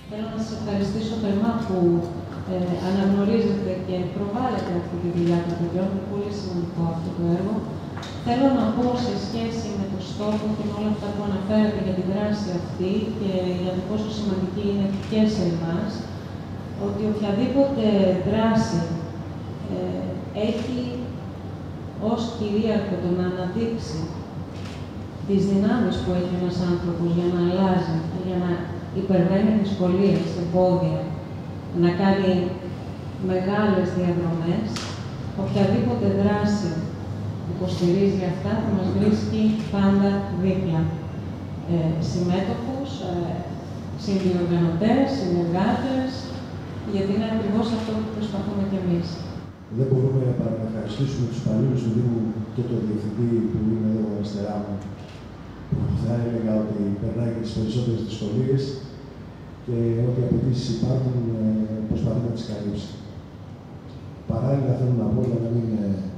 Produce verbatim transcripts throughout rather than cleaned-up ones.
Θέλω να σας ευχαριστήσω θερμά που ε, αναγνωρίζετε και προβάλλετε αυτή τη δουλειά των παιδιών. Είναι πολύ σημαντικό αυτό το έργο. Θέλω να πω σε σχέση με το στόχο και με όλα αυτά που αναφέρατε για τη δράση αυτή και για το πόσο σημαντική είναι και σε εμάς, ότι οποιαδήποτε δράση ε, έχει ως κυρίαρχο το να αναδείξει τις δυνάμεις που έχει ένας άνθρωπος για να αλλάζει και για να υπερβαίνει δυσκολίες, εμπόδια, να κάνει μεγάλες διαδρομές, οποιαδήποτε δράση υποστηρίζει αυτά θα μας βρίσκει πάντα δίπλα. Ε, συμμέτοχους, ε, συνδιοργανωτές, συνεργάτες, γιατί είναι ακριβώς αυτό που προσπαθούμε κι εμείς. Δεν μπορούμε παρά να ευχαριστήσουμε τους υπαλλήλους του Δήμου και τον Διευθυντή που είναι εδώ αριστερά μου, που θα έλεγα ότι περνάει και τις περισσότερες δυσκολίες και ό,τι απαιτήσεις υπάρχουν προσπαθεί να τις καλύψει. Παράλληλα θέλω να πω, για να μην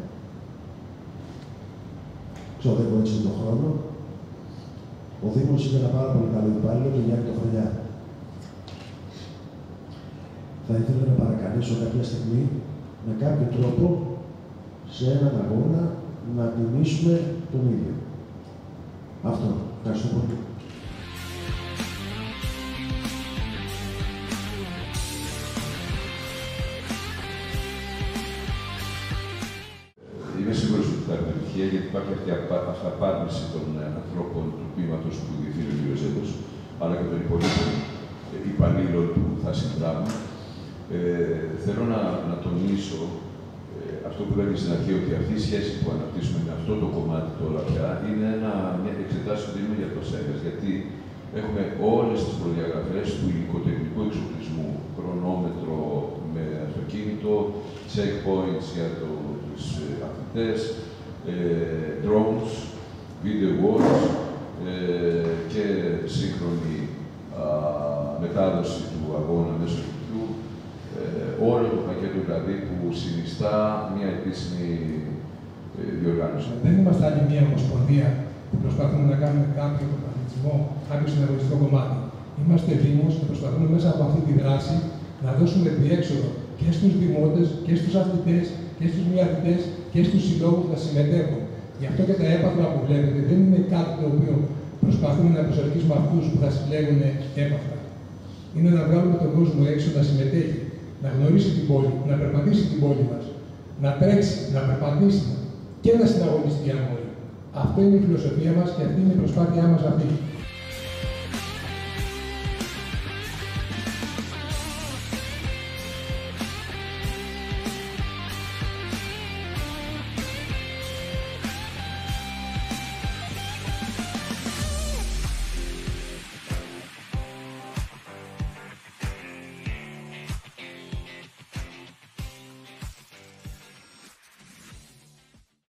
ξοδεύω έτσι τον χρόνο, ο Δήμος είναι ένα πάρα πολύ καλό υπάλληλο, τον Γιάννη Χρονιά. Θα ήθελα να παρακαλέσω κάποια στιγμή με κάποιο τρόπο σε έναν αγώνα να τιμήσουμε τον ίδιο. Αυτό. Ευχαριστώ πολύ. Είμαι σίγουρος ότι θα είναι επιτυχία, γιατί υπάρχει αυτή η αυταπάρνηση των ανθρώπων του τμήματος που διευθύνει ο κ. Ζέντος, αλλά και των υπολείπων υπαλλήλων που θα συνδράμουν. Ε, θέλω να, να τονίσω ε, αυτό που λέγαμε στην αρχή, ότι αυτή η σχέση που αναπτύσσουμε με αυτό το κομμάτι τώρα πια είναι ένα, μια εξετάση που δίνουμε για το ΣΕΓΑΣ, γιατί έχουμε όλες τις προδιαγραφές του υλικοτεχνικού εξοπλισμού, χρονόμετρο με αυτοκίνητο, checkpoints για το, τους ε, αθλητές, ε, drones, video walls ε, και σύγχρονη α, μετάδοση του αγώνα μέσω του. Ε, όλο το πακέτο δηλαδή που συνιστά μια επίσημη ε, διοργάνωση. Δεν είμαστε άλλη μια ομοσπονδία που προσπαθούμε να κάνουμε κάποιο πρωταθλητισμό, κάποιο συναγωνιστικό κομμάτι. Είμαστε Δήμος και προσπαθούμε μέσα από αυτή τη δράση να δώσουμε διέξοδο και στους δημότες και στους αθλητές και στους μη αθλητές και στους συλλόγους να συμμετέχουν. Γι' αυτό και τα έπαθλα που βλέπετε δεν είναι κάτι το οποίο προσπαθούμε να προσελκύσουμε αυτούς που θα συλλέγουν έπαθλα. Είναι να βγάλουμε τον κόσμο έξω να συμμετέχει, να γνωρίσει την πόλη, να περπατήσει την πόλη μας, να τρέξει, να περπατήσει και να συναγωνιστεί αν μπορεί. Αυτό είναι η φιλοσοφία μας και αυτή είναι η προσπάθειά μας αυτή.